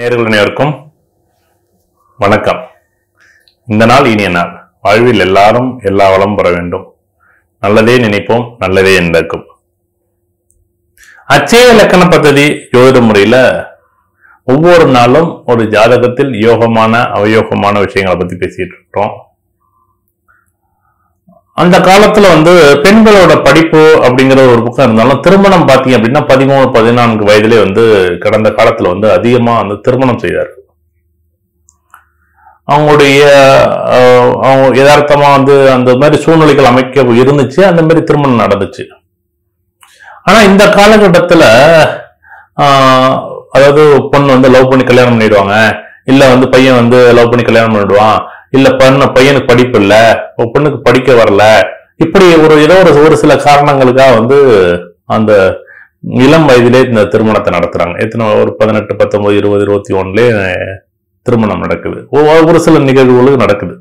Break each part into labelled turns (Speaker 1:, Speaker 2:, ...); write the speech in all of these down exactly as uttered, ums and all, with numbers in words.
Speaker 1: நேயர்கள் அனைவருக்கும் வணக்கம். இந்த நாள் இனிய நாள். வாழ்வில் எல்லாரும் எல்லா வளம் பெற வேண்டும். நல்லதே நினைப்போம், நல்லதே நடக்கும். அச்சய இலக்கண பദ്ധதி யோக முறையில ஒவ்வொரு நாளும் ஒரு ஜாதகத்தில் யோகமான அவயோகமான விஷயங்களை பத்தி பேசிட்டு இருக்கோம். அந்த காலத்துல வந்து பெண்களோட படிப்பு அப்படிங்கிற ஒரு புக்கம் இருந்தாலும் திருமணம் பார்த்தீங்க அப்படின்னா பதிமூணு பதினான்கு வயதிலே வந்து கடந்த காலத்துல வந்து அதிகமா வந்து திருமணம் செய்தார்கள். அவங்களுடைய அவங்க யதார்த்தமா வந்து அந்த மாதிரி சூழ்நிலைகள் அமைக்க இருந்துச்சு, அந்த மாதிரி திருமணம் நடந்துச்சு. ஆனா இந்த காலகட்டத்துல ஆஹ் அதாவது பொண்ணு வந்து லவ் பண்ணி கல்யாணம் பண்ணிடுவாங்க, இல்ல வந்து பையன் வந்து லவ் பண்ணி கல்யாணம் பண்ணிடுவான், இல்ல பொண்ணு பையனுக்கு படிப்பு இல்ல, பொண்ணுக்கு படிக்க வரல, இப்படி ஒரு ஏதோ ஒரு ஒரு சில காரணங்களுக்காக வந்து அந்த இளம் வயதிலே இந்த திருமணத்தை நடத்துறாங்க. எத்தனை ஒரு பதினெட்டு பத்தொன்பது இருபது இருபத்தி ஒண்ணுலே திருமணம் நடக்குது. ஒரு சில நிகழ்வுகளும் நடக்குது.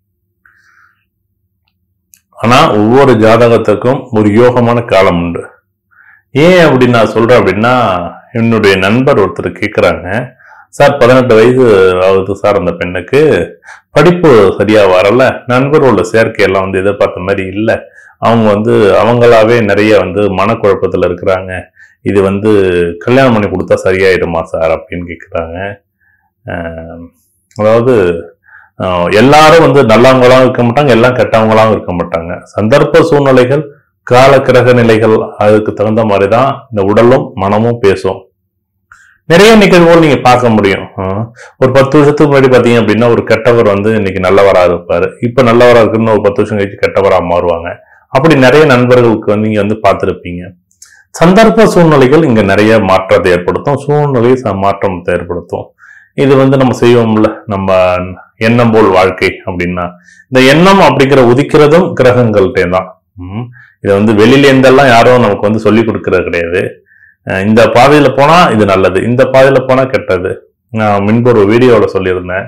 Speaker 1: ஆனா ஒவ்வொரு ஜாதகத்துக்கும் ஒரு யோகமான காலம் உண்டு. ஏன் அப்படின்னு நான் சொல்றேன் அப்படின்னா, என்னுடைய நண்பர் ஒருத்தர் கேட்கிறாங்க, சார் பதினெட்டு வயசு ஆகுது சார், அந்த பெண்ணுக்கு படிப்பு சரியா வரல, நண்பர்களோட சேர்க்கையெல்லாம் வந்து எதிர்பார்த்த மாதிரி இல்லை, அவங்க வந்து அவங்களாவே நிறைய வந்து மனக்குழப்பத்துல இருக்கிறாங்க, இது வந்து கல்யாணம் பண்ணி கொடுத்தா சரியாயிடுமா சார் அப்படின்னு கேட்குறாங்க. அதாவது எல்லாரும் வந்து நல்லவங்களாவும் இருக்க மாட்டாங்க, எல்லாம் கெட்டவங்களாவும் இருக்க மாட்டாங்க. சந்தர்ப்ப சூழ்நிலைகள், கால கிரக நிலைகள், அதுக்கு தகுந்த மாதிரிதான் இந்த உடலும் மனமும் பேசும். நிறைய நிகழ்வுகள் நீங்க பார்க்க முடியும். ஒரு பத்து வருஷத்துக்கு முன்னாடி பாத்தீங்க அப்படின்னா ஒரு கெட்டவர் வந்து இன்னைக்கு நல்லவரா இருப்பாரு, இப்ப நல்லவரா இருக்குன்னு ஒரு பத்து வருஷம் கழிச்சு கெட்டவரா மாறுவாங்க. அப்படி நிறைய நண்பர்களுக்கு வந்து நீங்க வந்து பார்த்திருப்பீங்க. சந்தர்ப்ப சூழ்நிலைகள் இங்க நிறைய மாற்றத்தை ஏற்படுத்தும், சூழ்நிலை மாற்றத்தை ஏற்படுத்தும். இது வந்து நம்ம செய்வோம்ல, நம்ம எண்ணம் போல் வாழ்க்கை அப்படின்னா, இந்த எண்ணம் அப்படிங்கிற உதிக்கிறதும் கிரகங்கள்கிட்டே தான். உம் இதை வந்து வெளியில இருந்தெல்லாம் யாரும் நமக்கு வந்து சொல்லி கொடுக்கறது கிடையாது. இந்த பாதையில போனா இது நல்லது, இந்த பாதையில போனா கெட்டது. நான் முன்பு ஒரு வீடியோல சொல்லியிருந்தேன்,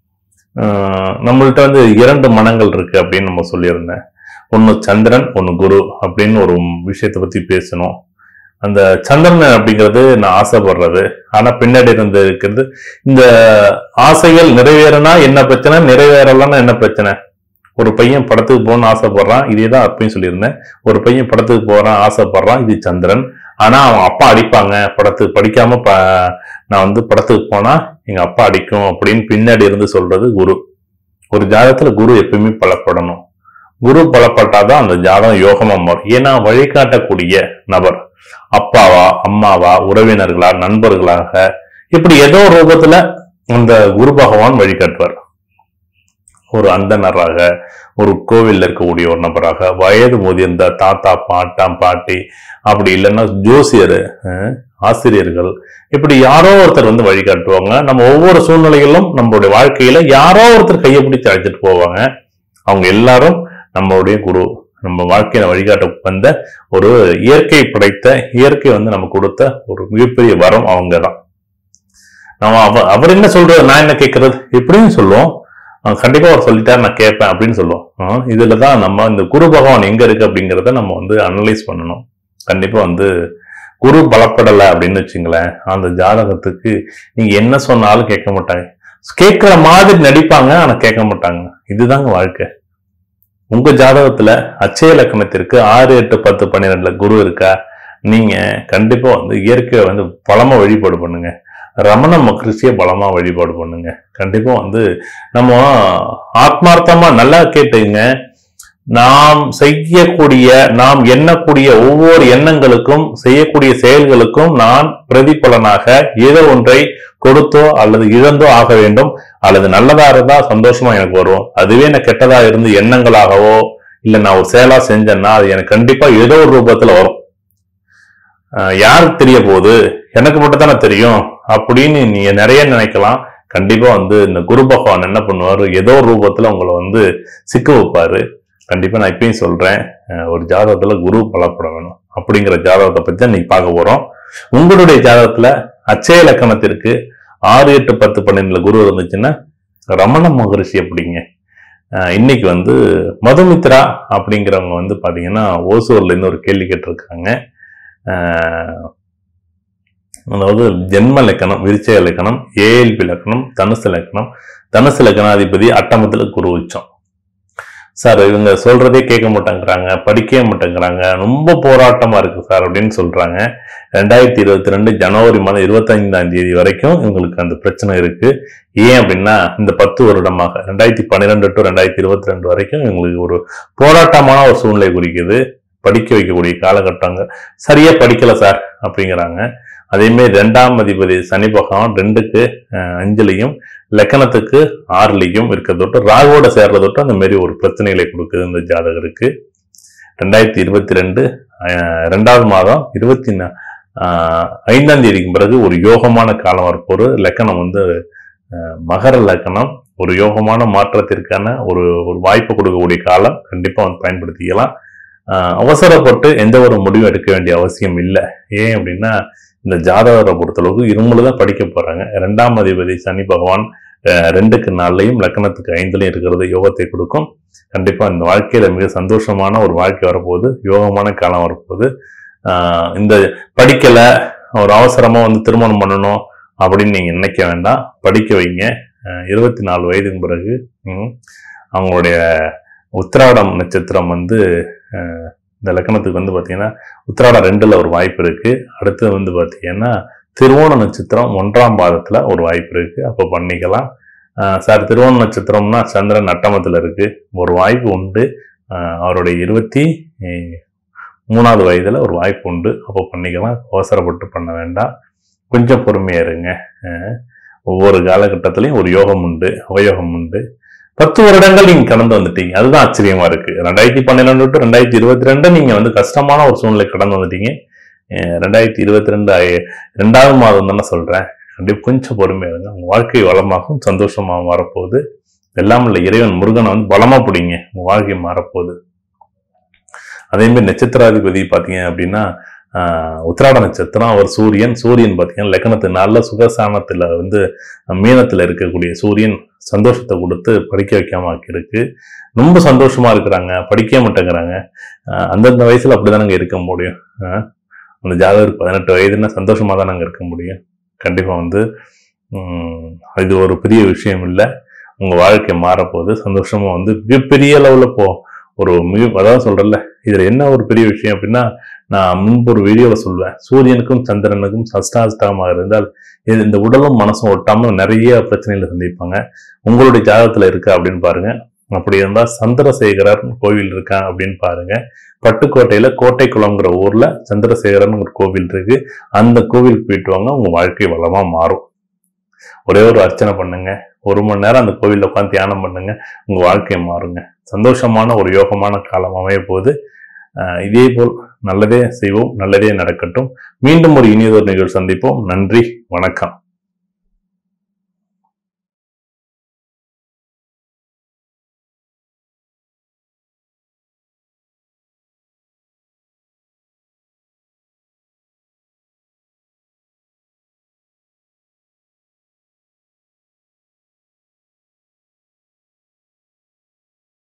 Speaker 1: நம்மள்ட்ட வந்து இரண்டு மனங்கள் இருக்கு அப்படின்னு நம்ம சொல்லியிருந்தேன். ஒன்னு சந்திரன், ஒன்னு குரு அப்படின்னு ஒரு விஷயத்தை பத்தி பேசணும். அந்த சந்திரன் அப்படிங்கிறது நான் ஆசைப்படுறது, ஆனா பின்னாடி இருந்து இருக்கிறது இந்த ஆசைகள் நிறைவேறனா என்ன பிரச்சனை, நிறைவேறலன்னா என்ன பிரச்சனை. ஒரு பையன் படத்துக்கு போகணும்னு ஆசைப்படுறான், இதேதான் அப்பயும் சொல்லியிருந்தேன். ஒரு பையன் படத்துக்கு போறான் ஆசைப்படுறான், இது சந்திரன். ஆனா அவன் அப்பா அடிப்பாங்க, படத்துக்கு படிக்காம ப நான் வந்து படத்துக்கு போனா எங்க அப்பா அடிக்கும் அப்படின்னு பின்னாடி இருந்து சொல்றது குரு. ஒரு ஜாதகத்துல குரு எப்பயுமே பலப்படணும். குரு பலப்பட்டாதான் அந்த ஜாதகம் யோகமா மாறும். ஏன்னா வழிகாட்டக்கூடிய நபர் அப்பாவா அம்மாவா உறவினர்களா நண்பர்களாக இப்படி ஏதோ ரூபத்துல அந்த குரு பகவான் வழிகாட்டுவார். ஒரு அந்தனராக, ஒரு கோவில்ல இருக்கக்கூடிய ஒரு நபராக, வயது முதிர்ந்த தாத்தா பாட்டாம் பாட்டி, அப்படி இல்லைன்னா ஜோசியர், ஆசிரியர்கள், இப்படி யாரோ ஒருத்தர் வந்து வழிகாட்டுவாங்க. நம்ம ஒவ்வொரு சூழ்நிலைகளிலும் நம்மளுடைய வாழ்க்கையில யாரோ ஒருத்தர் கையை பிடிச்சு அழைச்சிட்டு போவாங்க. அவங்க எல்லாரும் நம்மளுடைய குரு, நம்ம வாழ்க்கையில வழிகாட்ட வந்த ஒரு இயற்கை படைத்த, இயற்கை வந்து நம்ம கொடுத்த ஒரு மிகப்பெரிய வரம் அவங்க தான். நம்ம அவ அவர் என்ன சொல்றது, நான் என்ன கேட்கறது இப்படின்னு சொல்லுவோம். கண்டிப்பா அவர் சொல்லிட்டாரு நான் கேட்பேன் அப்படின்னு சொல்லுவோம். இதுலதான் நம்ம இந்த குரு பகவான் எங்க இருக்கு அப்படிங்கிறத நம்ம வந்து அனலைஸ் பண்ணணும். கண்டிப்பா வந்து குரு பலப்படலை அப்படின்னு வச்சுங்களேன், அந்த ஜாதகத்துக்கு நீங்க என்ன சொன்னாலும் கேட்க மாட்டாங்க. கேட்கிற மாதிரி நடிப்பாங்க, ஆனா கேட்க மாட்டாங்க. இதுதாங்க வாழ்க்கை. உங்க ஜாதகத்துல அச்சய இலக்கணத்திற்கு ஆறு எட்டு பத்து பன்னிரெண்டுல குரு இருக்கா, நீங்க கண்டிப்பா வந்து இயற்கையை வந்து பலமா வழிபாடு பண்ணுங்க. ரமண மகரிஷிய பலமா வழிபாடு பண்ணுங்க. கண்டிப்பா வந்து நம்ம ஆத்மார்த்தமா நல்லா கேட்டுங்க, நாம் செய்யக்கூடிய, நாம் எண்ணக்கூடிய ஒவ்வொரு எண்ணங்களுக்கும் செய்யக்கூடிய செயல்களுக்கும் நான் பிரதிபலனாக ஏதோ ஒன்றை கொடுத்தோ அல்லது இழந்தோ ஆக வேண்டும். அல்லது நல்லதா இருந்தா சந்தோஷமா எனக்கு வரும், அதுவே எனக்கு கெட்டதா இருந்து எண்ணங்களாகவோ இல்ல நான் ஒரு செயலா செஞ்சேன்னா அது எனக்கு கண்டிப்பா ஏதோ ஒரு ரூபத்துல வரும். யாருக்கு தெரிய போகுது, எனக்கு மட்டும் தானே தெரியும் அப்படின்னு நீங்க நிறைய நினைக்கலாம். கண்டிப்பா வந்து இந்த குரு பகவான் என்ன பண்ணுவாரு, ஏதோ ஒரு ரூபத்துல உங்களை வந்து சிக்க வைப்பாரு. கண்டிப்பா நான் இப்பயும் சொல்றேன், ஒரு ஜாதகத்துல குரு பலப்பட வேணும் அப்படிங்கிற ஜாதகத்தை பத்தி தான் நீங்க பார்க்க போறோம். உங்களுடைய ஜாதகத்துல அச்சய இலக்கணத்திற்கு ஆறு எட்டு பத்து பன்னெண்டுல குரு இருந்துச்சுன்னா ரமண மகரிஷி அப்படிங்க. இன்னைக்கு வந்து மதுமித்ரா அப்படிங்கிறவங்க வந்து பாத்தீங்கன்னா ஓசூர்ல இருந்து ஒரு கேள்வி கேட்டிருக்காங்க. அதாவது ஜென்ம லக்கணம், விருச்சிக லக்கணம், ஏஎல்பி லக்கணம், தனுசு லக்கணம். தனுசு லக்கணாதிபதி அட்டமத்துல குரு உச்சம். சார் இவங்க சொல்றதே கேட்க மாட்டேங்கிறாங்க, படிக்கவே மாட்டேங்கிறாங்க, ரொம்ப போராட்டமா இருக்கு சார் அப்படின்னு சொல்றாங்க. ரெண்டாயிரத்தி இருபத்தி ரெண்டு ஜனவரி மாதம் இருபத்தி ஐந்தாம் தேதி வரைக்கும் இவங்களுக்கு அந்த பிரச்சனை இருக்கு. ஏன் அப்படின்னா இந்த பத்து வருடமாக ரெண்டாயிரத்தி பன்னிரெண்டு டு ரெண்டாயிரத்தி இருபத்தி ரெண்டு வரைக்கும் இவங்களுக்கு ஒரு போராட்டமான ஒரு சூழ்நிலை குறிக்குது. படிக்க வைக்கக்கூடிய காலகட்டங்கள். சரியா படிக்கல சார் அப்படிங்கிறாங்க. அதே மாதிரி ரெண்டாம் அதிபதி சனி பகவான் ரெண்டுக்கு அஞ்சுலையும் லக்கணத்துக்கு ஆறுலையும் இருக்கிறதொட்டு ராகுவோட சேர்றதொட்டு அந்த மாதிரி ஒரு பிரச்சனைகளை கொடுக்குது இந்த ஜாதகருக்கு. ரெண்டாயிரத்தி இருபத்தி ரெண்டு ரெண்டாவது மாதம் இருபத்தி ஆஹ் ஐந்தாம் தேதிக்கு பிறகு ஒரு யோகமான காலம் வரப்போரு. லக்கணம் வந்து மகர லக்கணம். ஒரு யோகமான மாற்றத்திற்கான ஒரு ஒரு வாய்ப்பு கொடுக்கக்கூடிய காலம். கண்டிப்பா வந்து பயன்படுத்திக்கலாம். ஆஹ் அவசரப்பட்டு எந்த ஒரு முடிவும் எடுக்க வேண்டிய அவசியம் இல்லை. ஏன் அப்படின்னா இந்த ஜாதகரை பொறுத்தளவுக்கு இருமலு தான் படிக்க போறாங்க. இரண்டாம் அதிபதி சனி பகவான் ரெண்டுக்கு நாலுலையும் லக்கணத்துக்கு ஐந்துலையும் இருக்கிறது யோகத்தை கொடுக்கும். கண்டிப்பா இந்த வாழ்க்கையில மிக சந்தோஷமான ஒரு வாழ்க்கை வரப்போகுது. யோகமான காலம் வரப்போகுது. ஆஹ் இந்த படிக்கல ஒரு அவசரமா வந்து திருமணம் பண்ணணும் அப்படின்னு நீங்க நினைக்க வேண்டாம். படிக்க வைங்க. இருபத்தி நாலு வயதுக்கு பிறகு அவங்களுடைய உத்திராடம் நட்சத்திரம் வந்து இந்த லக்கணத்துக்கு வந்து பார்த்தீங்கன்னா உத்திராடம் ரெண்டுல ஒரு வாய்ப்பு இருக்கு. அடுத்து வந்து பார்த்தீங்கன்னா திருவோண நட்சத்திரம் ஒன்றாம் பாதத்துல ஒரு வாய்ப்பு இருக்கு. அப்போ பண்ணிக்கலாம். சார் திருவோண நட்சத்திரம்னா சந்திரன் அட்டமத்துல இருக்கு, ஒரு வாய்ப்பு உண்டு. அவருடைய இருபத்தி மூணாவது வயதுல ஒரு வாய்ப்பு உண்டு. அப்போ பண்ணிக்கலாம். அவசரப்பட்டு பண்ண வேண்டாம். கொஞ்சம் பொறுமையா இருங்க. ஒவ்வொரு காலகட்டத்திலையும் ஒரு யோகம் உண்டு, அவயோகம் உண்டு. பத்து வருடங்கள் நீங்க கடந்து வந்துட்டீங்க. அதுதான் ஆச்சரியமா இருக்கு. ரெண்டாயிரத்தி பன்னிரெண்டு டு ரெண்டாயிரத்தி இருபத்தி ரெண்டு நீங்க வந்து கஷ்டமான ஒரு சூழ்நிலை கடந்து வந்துட்டீங்க. ரெண்டாயிரத்தி இருபத்தி ரெண்டு ரெண்டாவது மாதம் தானே சொல்றேன். கண்டிப்பா கொஞ்சம் பொறுமையா இருங்க. உங்க வாழ்க்கை வளமாகவும் சந்தோஷமாகவும் வரப்போகுது. எல்லாம் இல்ல இறைவன் முருகனை வந்து பலமா பிடிங்க. உங்க வாழ்க்கை மாறப்போகுது. அதே மாதிரி நட்சத்திராதிபதி பாத்தீங்க அப்படின்னா ஆஹ் உத்திராட நட்சத்திரம். அவர் சூரியன். சூரியன் பாத்தீங்கன்னா லக்கணத்து நல்ல சுகசானத்துல வந்து மீனத்துல இருக்கக்கூடிய சூரியன் சந்தோஷத்தை கொடுத்து படிக்க வைக்காம ஆக்கியிருக்கு. ரொம்ப சந்தோஷமா இருக்கிறாங்க, படிக்க மாட்டேங்கிறாங்க. அஹ் அந்தந்த வயசுல அப்படிதானங்க இருக்க முடியும். அஹ் அந்த ஜாதகருக்கு பதினெட்டு வயதுன்னா சந்தோஷமா தான் நாங்க இருக்க முடியும். கண்டிப்பா வந்து உம் இது ஒரு பெரிய விஷயம் இல்லை. உங்க வாழ்க்கை மாறப்போகுது. சந்தோஷமா வந்து மிகப்பெரிய அளவுல போ ஒரு மிக அதாவது சொல்றேன்ல, இதுல என்ன ஒரு பெரிய விஷயம் அப்படின்னா, நான் முன்பு ஒரு வீடியோல சொல்வேன், சூரியனுக்கும் சந்திரனுக்கும் சஷ்டாஷ்டகமாக இருந்தால் இந்த உடலும் மனசும் ஒட்டாம நிறைய பிரச்சனைகளை சந்திப்பாங்க. உங்களுடைய ஜாதகத்துல இருக்கா அப்படின்னு பாருங்க. அப்படி இருந்தா சந்திரசேகரர் கோவில் இருக்கா அப்படின்னு பாருங்க. பட்டுக்கோட்டையில கோட்டை குளம்ங்கிற ஊர்ல சந்திரசேகரன் ஒரு கோவில் இருக்கு. அந்த கோவிலுக்கு போயிட்டு வாங்க. உங்க வாழ்க்கை வளமா மாறும். ஒரே ஒரு அர்ச்சனை பண்ணுங்க. ஒரு மணி நேரம் அந்த கோவில்ல உட்காந்து தியானம் பண்ணுங்க. உங்க வாழ்க்கை மாறுங்க. சந்தோஷமான ஒரு யோகமான காலம் அமைய போது. இதே போல் நல்லதே செய்வோம், நல்லதே நடக்கட்டும். மீண்டும் ஒரு இனியதொரு நிகழ்வு சந்திப்போம். நன்றி, வணக்கம்.